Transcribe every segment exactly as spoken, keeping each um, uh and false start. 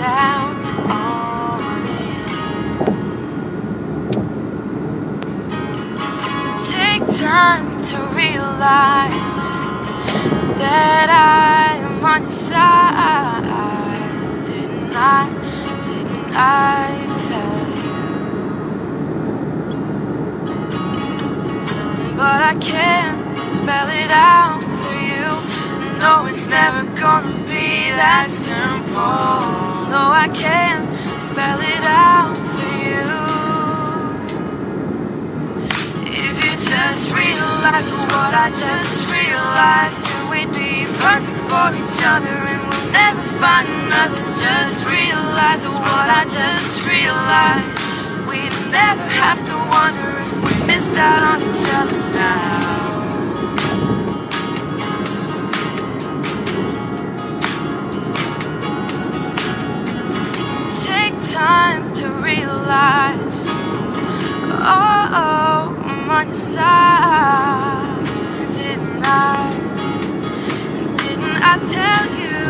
down on it. Take time to realize that I am on your side. Didn't I, didn't I tell you? But I can't spell it out for you. No, it's never gonna be that simple. No, I can't spell it out for you. If you just realize what I just realized, then we'd be perfect for each other and we'll never find another. Just realize what I just realized. We'd never have to wonder if we missed out on each other now. Take time to realize, oh, oh, I'm on your side. Didn't I, didn't I tell you?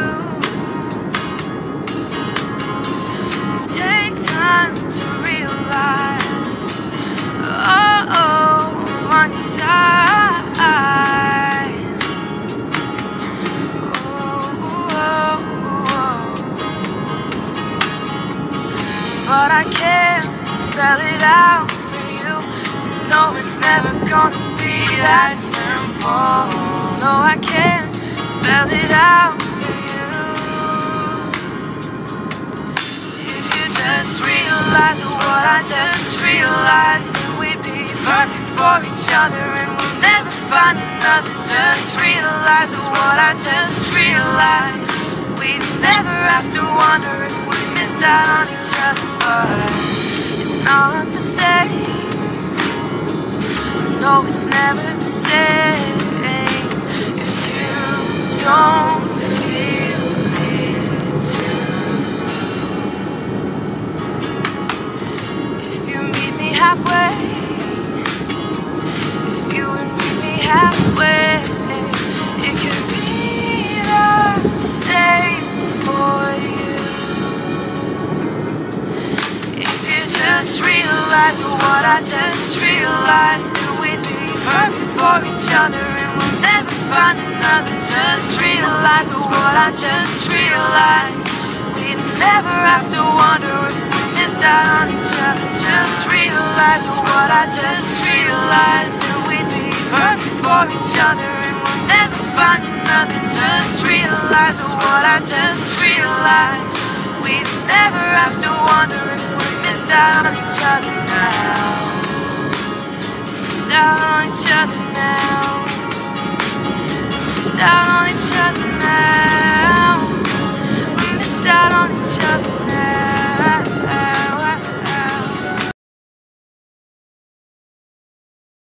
Take time to realize, oh, oh, I'm on your side. Oh, oh, oh. But I can't spell it out for you. No, it's never gonna be that simple. No, I can't spell it out for you. If you just realize what I just realized, then we'd be perfect for each other and we'll never find another. Just realize what I just realized. We'd never have to wonder if we missed out on each other. But it's not the same. No, it's never the same if you don't feel it too. If you meet me halfway, if you would meet me halfway, it could be the same for you. If you just realize what I just realized, then we'd be perfect for each other and we'll never find another. Just realize what I just realized. We'd never have to wonder if we missed out on each other. Just realize what I just realized. That we'd be perfect for each other and we'll never find another. Just realize what I just realized. We'd never have to wonder if we missed out on each other now. Missed out on each other now. Missed out on each other now.